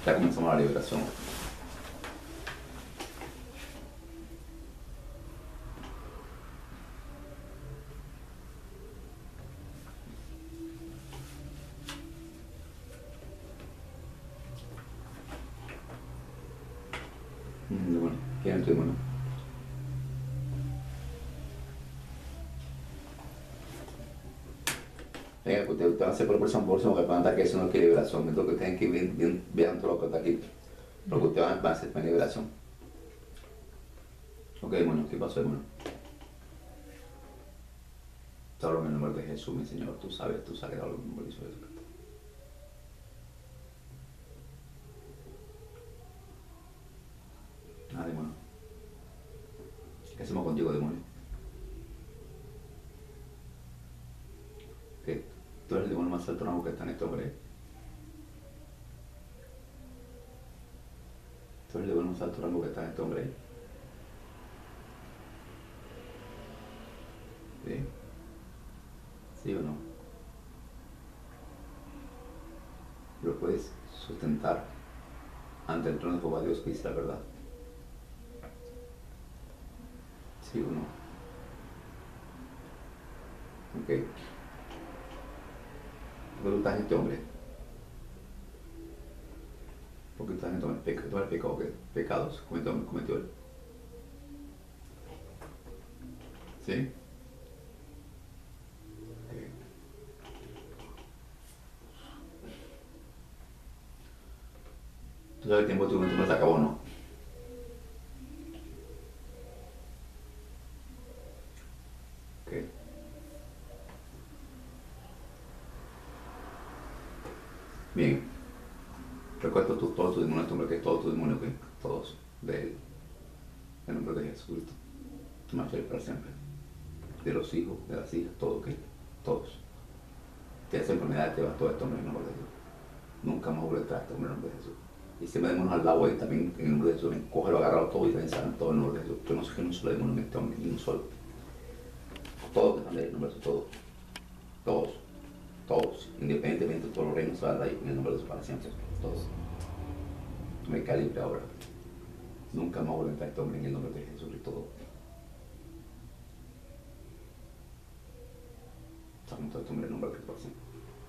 Ya comenzamos la liberación. Bueno, ¿quién es tu demonio? Venga, que ustedes van a hacer por próximo que van a estar que eso no quiere liberación. Mientras que ustedes que vean todo lo que está aquí. Lo que ustedes van a hacer para liberación. Ok, demonio, ¿qué pasó, demonio? Te hablo en el nombre de Jesús, mi Señor. Tú sabes que hablo en el nombre de Jesús. Ah, demonio. ¿Qué hacemos contigo, demonio? Que tú eres el demonio más alto rango que está en este hombre. Tú eres el demonio más alto rango que está en este hombre. ¿Sí? ¿Sí o no? Lo puedes sustentar ante el trono de Jehová Dios que dice la verdad. ¿Sí o no? Ok. ¿Por qué tú estás en este hombre? ¿Por qué tú estás en este hombre? ¿Tú has pecado qué? ¿Pecados cometió él? ¿Sí? Ok. Tú sabes el tiempo se acabó, ¿no? Ok. Bien. Recuerda todos tus demonios, hombre, que todos tus demonios, que todos de él. En el nombre de Jesucristo. Marcha para siempre. De los hijos, de las hijas, todo, ¿ok? Todos. Que esa enfermedad te va todo esto, hombre, en el nombre de Jesús. Nunca más vuelve atrás, hombre, en el nombre de Jesús. Y si me demonios al lado, y también en el nombre de Jesús, cógelo, agárralo todo y también saben todo en el nombre de Jesús. Yo no sé que no solo demonio en este hombre, ni un solo. Todos que están en el nombre de Jesús, todos. Todos. Todos. Independientemente de todos los reinos, se van de ahí en el nombre de Jesús para siempre. Todos. Me calibre ahora. Nunca más vuelve a entrar este hombre en el nombre de Jesús y todo. Estamos todo este hombre en el nombre de Jesús para siempre.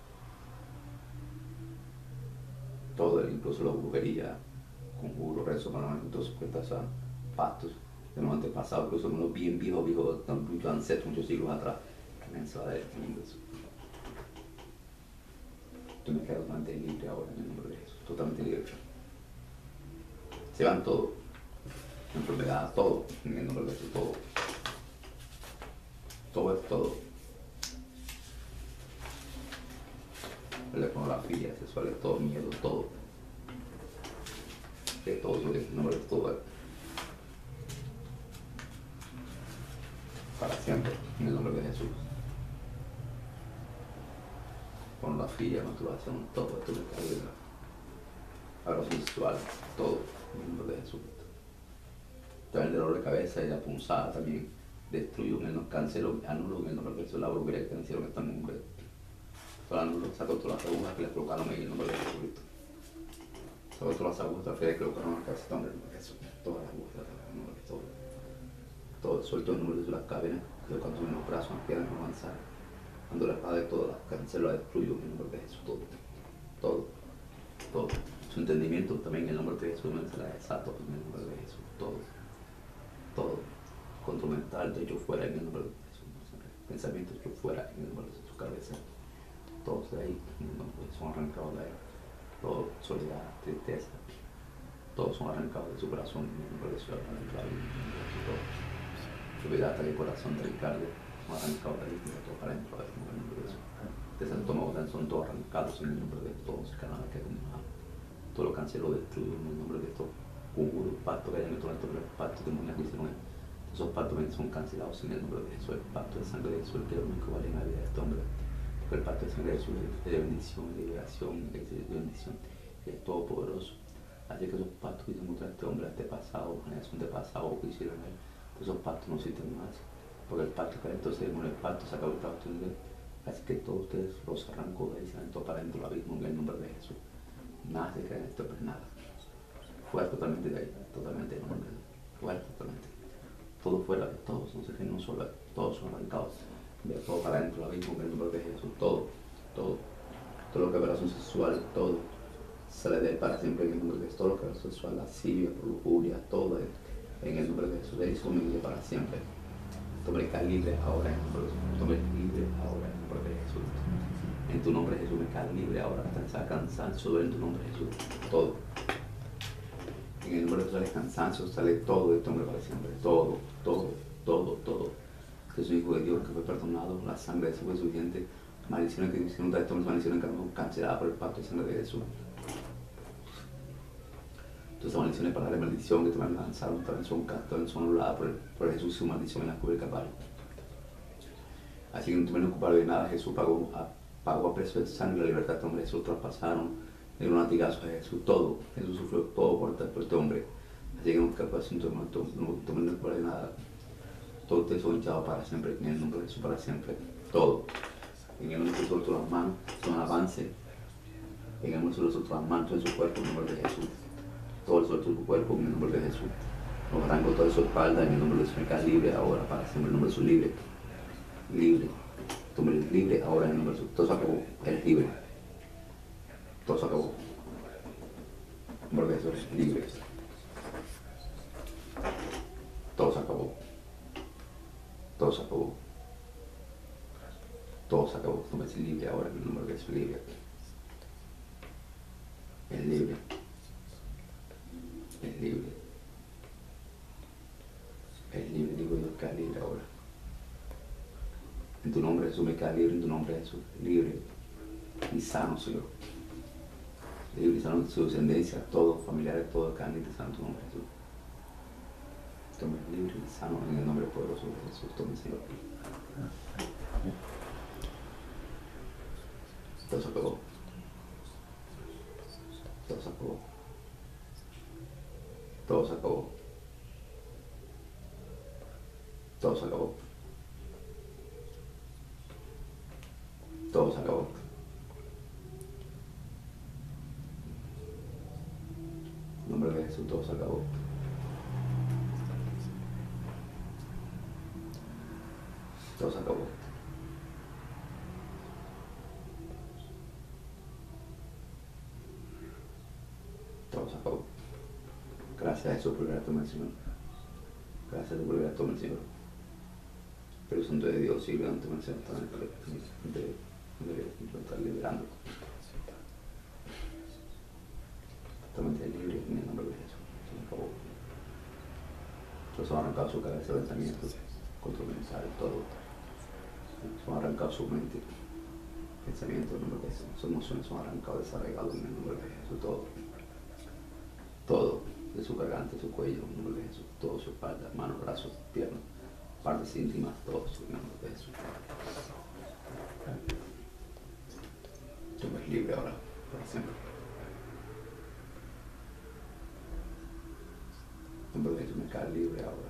Todo, incluso la brujería, conjuros, rezos, mandamientos, cuentas, pactos de los antepasados, incluso unos bien viejos, muchos ancestros, muchos siglos atrás, también se va a dar en nombre de Jesús. Tú me quedas totalmente libre ahora en el nombre de Jesús, totalmente libre. Se van todos, enfermedades, todo, en el nombre de Jesús, todo. Todo es todo. La pornografía, sexualidad, todo, miedo, todo. De todo, en el nombre de todo. Para siempre, en el nombre de Jesús. Pornografía, masturbación, todo esto me carga. Agroso sexual, todo, en el nombre de Jesús. También el dolor de cabeza y la punzada también. Destruyo, en el cancelo, anulo en el nombre de Jesús, la brujería que hicieron en este nombre. Todo anulo, saco todas las agujas que le colocaron en el nombre de Jesucristo. Saco todas las agujas que le colocaron en la cabeza, en el nombre de Jesús. Todas las agujas, en el nombre de Jesús. Todo, suelto el nombre de Jesús, las cadenas, que cuando suben los brazos, las piernas no avanzar. Cuando la espada de todas las cancelo, la destruyo en el nombre de Jesús. Todo, todo, todo. Su entendimiento también en el nombre de Jesús, no se la desato en el nombre de Jesús. Todo, todo. Control mental, de hecho fuera en el nombre de Jesús. Pensamientos hecho fuera en el nombre de su cabeza. Todos de ahí, en el nombre de Jesús, son arrancados de ahí. Todo, soledad, tristeza. Todos son arrancados de su corazón en el nombre de Jesús. Su vida hasta el corazón del cardio, son arrancados de ahí, todo para dentro en el nombre de Jesús. De ese estómago son todos arrancados en el nombre de todos, cada vez que todo lo cancelo, destruyo en el nombre de estos conjuros, pactos que hayan hecho los pactos demoníacos que hicieron. Esos pactos son cancelados en el nombre de Jesús. El pacto de sangre de Jesús, que es lo único que vale en la vida de este hombre. Porque el pacto de sangre de Jesús es de bendición, de liberación, de bendición, es todopoderoso. Así que esos pactos que hicieron contra este hombre, antepasado, generación de pasado, que hicieron él, esos pactos no existen más. Porque el pacto que entonces el pacto se acabó el pacto de él. Así que todos ustedes los arrancó de ahí, se aventó para dentro del abismo en el nombre de Jesús. Nada se crea en esto, pues nada. Fuera totalmente de ahí, totalmente, no, fuera totalmente. Todo fuera de todos, no sé qué, no solo, todos son arrancados. De todo para adentro, la misma en el nombre de Jesús, todo, todo. Todo lo que es relación sexual, todo. Sale de él para siempre en el nombre de Jesús. Todo lo que es sexual, lascivia, por lujuria, todo en el nombre de Jesús. De eso humilde para siempre. Tome cae libre ahora en el nombre de Jesús. Tome libre ahora en el nombre de Jesús. En tu nombre Jesús me cae libre ahora. Hasta cansancio duele en tu nombre Jesús. Todo. En el nombre de Jesús sale cansancio, sale todo de tu nombre para siempre. Todo, todo, todo, todo. Que soy hijo de Dios, que fue perdonado. La sangre de Jesús fue suficiente. Maldiciones que hicieron de estos maldiciones que no canceladas por el pacto de sangre de Jesús. Todas esas maldiciones para darle maldición que te van a lanzar, también son anuladas por Jesús y su maldición en la cruz del Calvario. Así que no te van a ocupar de nada. Jesús pagó a precio de sangre la libertad de este hombre. Jesús traspasaron de un latigazo a Jesús todo. Jesús sufrió todo por este hombre. Así que no te ocupes de nada. Todo te son hinchados para siempre. En el nombre de Jesús para siempre. Todo. En el nombre de Jesús suelto las manos. Son avance. En el nombre de Jesús suelto las manos en su cuerpo. En el nombre de Jesús. Todo el suelto de tu cuerpo. En el nombre de Jesús. Los arranco toda su espalda. En el nombre de Jesús. Me cae libre ahora para siempre. En el nombre de Jesús libre. Libre. Tú me eres libre ahora en el nombre de Jesús. Todo se acabó. Eres libre. Todo se acabó. En el nombre de Jesús eres libre. Todo se acabó. Todo se acabó. Todo se acabó. Tú me eres libre ahora en el nombre de Jesús. Libre. Es libre. Es libre. Es libre. Digo Dios que es libre ahora. En tu nombre Jesús me cae libre, en tu nombre Jesús, libre y sano, Señor. Libre y sano su descendencia, todos, familiares, todos, carne y sano en tu nombre Jesús. Tome libre y sano en el nombre poderoso de Jesús, tome Señor. Todo se acabó. Todo se acabó. Todo se acabó. Todo se acabó. Todo se acabó. En nombre de Jesús, todo se acabó. Todo se acabó. Todo se acabó. Gracias a Jesús por liberarme al Señor. Gracias a Dios por liberarme al Señor. Pero el Santo de Dios sigue ante el Señor, está liberando. Totalmente libre en el nombre de Jesús. Se acabó. Entonces han arrancado su cabeza de pensamientos, control mental, todo. Son arrancados su mente, pensamientos en el nombre de Jesús. Sus emociones son arrancados, desarraigados en el nombre de Jesús. Todo. Todo. De su garganta, su cuello, en el nombre de Jesús. Todo su espalda, manos, brazos, piernas, partes íntimas, todo en el nombre de Jesús. Tú eres libre ahora, para siempre. En nombre de Jesús me cae libre ahora.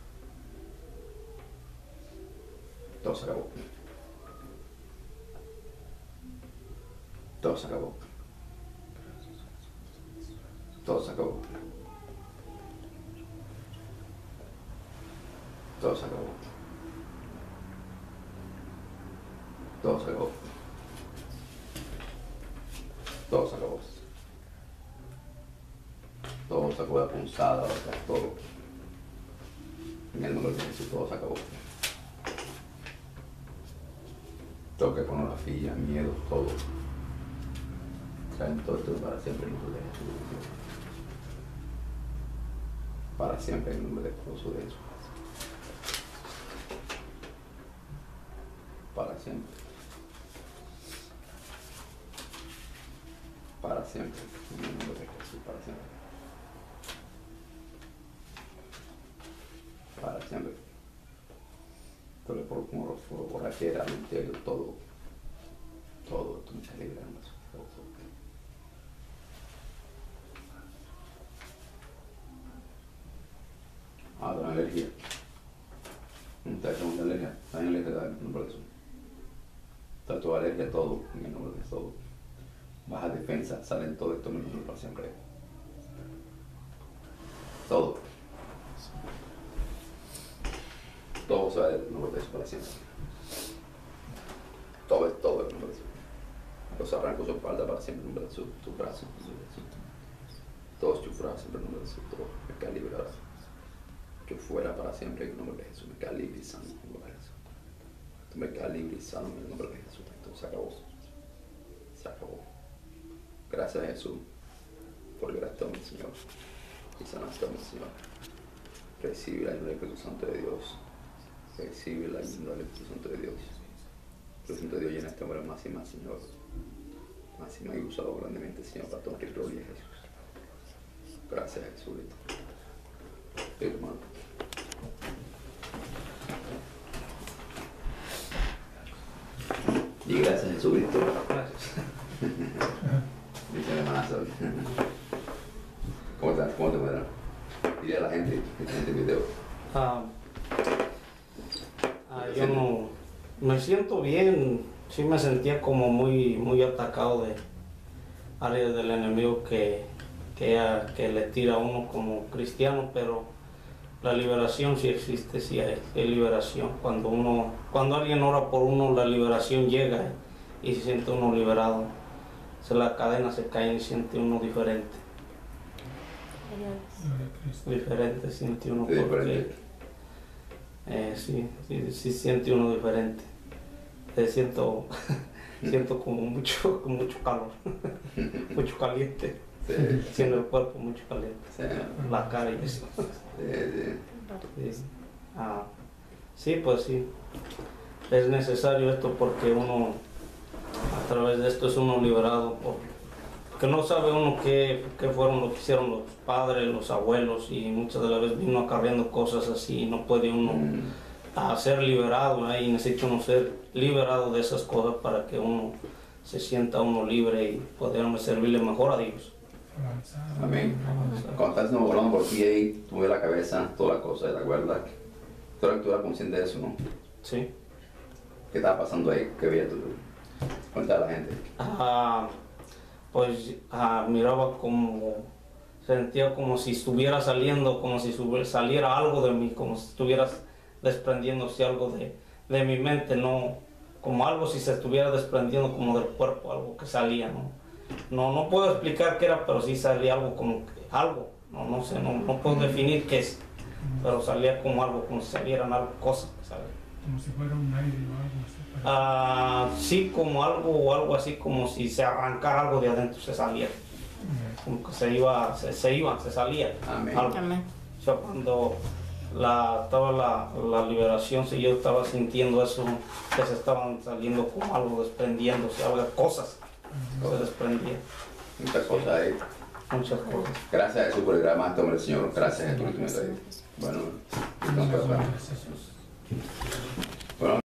Todo se acabó. Todo se acabó. Todo se acabó. Todo se acabó. Todo se acabó. Todo se acabó. Todo se acabó de punzada, todo. En el nombre de Jesús todo se acabó. Toque, pornografía, miedo, todo. Traen todo esto para siempre en el nombre de Jesús. Para siempre en el nombre de Jesús de Jesús. Para siempre. Para siempre. En el nombre de Jesús, para siempre. Para siempre. Todo por borrachera, adulterio, todo. Todo, tú me estás librando. Ahora la alergia. Está con alergia. Está en alergia en el nombre de Jesús. Está toda alergia, todo, en el nombre de todo. baja defensa, salen todo esto menos para siempre. Todo. Todo se va del nombre de Jesús para siempre. Todo es todo el nombre de Jesús. Los arrancos su espalda para siempre en nombre de Jesús, tu brazo, en nombre de Jesús. Todos tus brazos en nombre de Jesús, todo me queda libre ahora. Yo fuera para siempre en nombre de Jesús, me queda libre y sano en nombre de Jesús. Tú me quedas libre y sano en el nombre de Jesús. Entonces se acabó. Se acabó. Gracias a Jesús por liberaste a mi Señor y sanaste a mi Señor. Recibe la ayuda del Espíritu Santo de Dios. Recibe la ayuda del Espíritu Santo de Dios. El Espíritu Santo de Dios llena este hombre más y más, Señor. Más y más y úsalo grandemente, Señor, para tomar gloria a Jesús. Gracias, Jesús. Hermano. Y gracias, Jesucristo. Gracias. Dice hermana Sol. ¿Cómo estás? ¿Cómo te encuentras? Dile a la gente que está en este video. Yo no me siento bien. Sí me sentía como muy atacado de áreas del enemigo que le tira a uno como cristiano, pero la liberación sí existe, sí hay liberación. Cuando alguien ora por uno, la liberación llega y se siente uno liberado. La cadena se cae y siente uno diferente. Diferente siente uno porque sí siente uno diferente. Siento como mucho calor, mucho caliente. Sí. Siendo el cuerpo mucho caliente, Sí. la cara y eso. Sí. Sí, pues sí, es necesario esto porque uno, a través de esto es uno liberado, porque no sabe uno qué fueron lo que hicieron los padres, los abuelos, y muchas de las veces vino acarreando cosas así y no puede uno ser liberado, y necesita uno ser liberado de esas cosas para que uno se sienta uno libre y poder servirle mejor a Dios. Amén. Cuando estás orando por ti ahí, tú ves la cabeza, toda la cosa, ¿te acuerdas? Tú eras consciente de eso, ¿no? Sí. ¿Qué estaba pasando ahí? ¿Qué veías tú? Cuéntale a la gente. Pues miraba como, sentía como si estuviera saliendo, como si saliera algo de mí, como si estuvieras desprendiéndose algo de mi mente, no, como algo si se estuviera desprendiendo como del cuerpo, algo que salía, no puedo explicar qué era, pero sí salía algo como algo, no sé, no puedo definir qué es, pero salía como algo, como si salieran cosas que salían. Como si fuera un aire o algo así. Sí, como algo así, como si se arrancara algo de adentro, se salía. Como que se salía. Amén. Algo. Amén. O sea, cuando estaba la liberación, si yo estaba sintiendo eso, que se estaban saliendo como algo desprendiéndose, algo de cosas se desprendían. Muchas cosas ahí. Muchas cosas. Gracias a Jesús por el gran más hombre, Señor. Gracias a Jesús. Bueno, Gracias, Jesús. bueno.